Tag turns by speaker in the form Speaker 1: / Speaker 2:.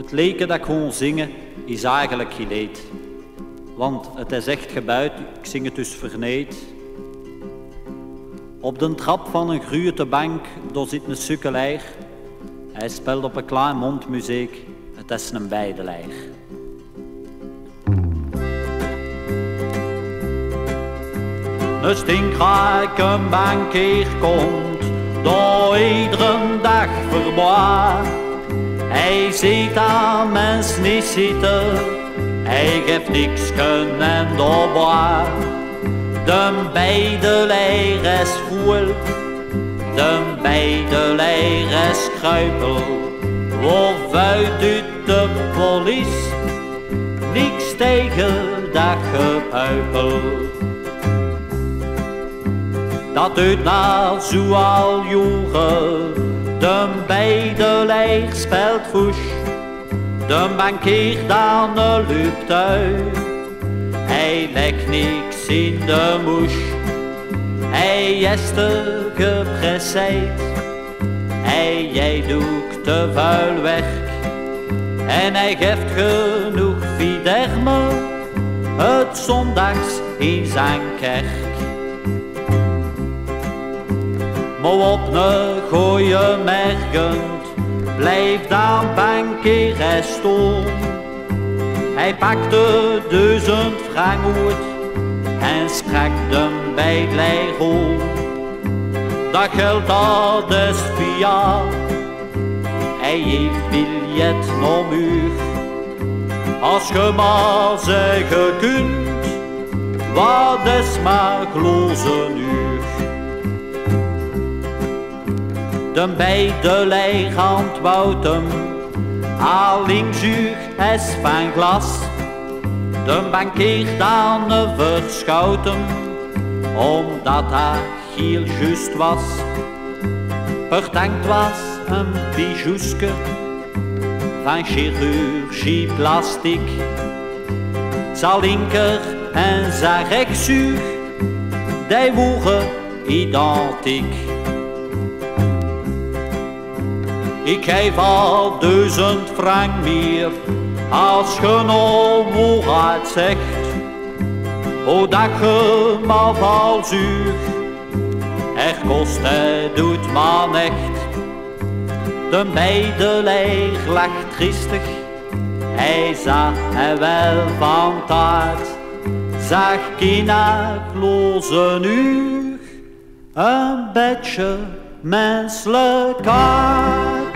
Speaker 1: Het leken dat ik gewoon zingen is eigenlijk geleed. Want het is echt gebuit, ik zing het dus verneed. Op de trap van een grote bank, daar zit een sukkelaar. Hij speelt op een klein mondmuziek, het is een bijdelaar. Een stinkrijke bankier komt, door iedere dag verbaat. Hij ziet aan mensen niet zitten, hij geeft niks en doorbaar. De bijdelaar is voel, de bijdelaar is kruipel. Waaruit uit de politie, niks tegen dat gepuipel. Dat uit na zoal jaren, de bijdelaar speelt voes. De bankier dan loopt uit, hij legt niks in de moes. Hij is te gepresseerd, hij doet te vuil werk. En hij geeft genoeg fiderme, het zondags in zijn kerk. Maar op een goeie mergend blijft dan bankier staan. Hij pakte 1000 frank uit en sprak de bijdelaar om. Dat geld dat is via, hij heeft biljet naar muur. Als je maar zeggen kunt, wat is maar glozen uur. De bijdelaar antwoordt hem, allingzuur is van glas. De bankier dan verschoot hem, omdat hij heel juist was. Vertankt was een bijouske van chirurgie plastic. Zijn linker en zijn rechtsuur, die waren identiek. Ik geef al 1000 frank meer, als je nou waarheid zegt. O dat je maar val zuur, er kost het doet maar echt. De bijdelaar lacht triestig, hij zag er wel van taart. Zag kinderloze uur, een beetje menselijkheid.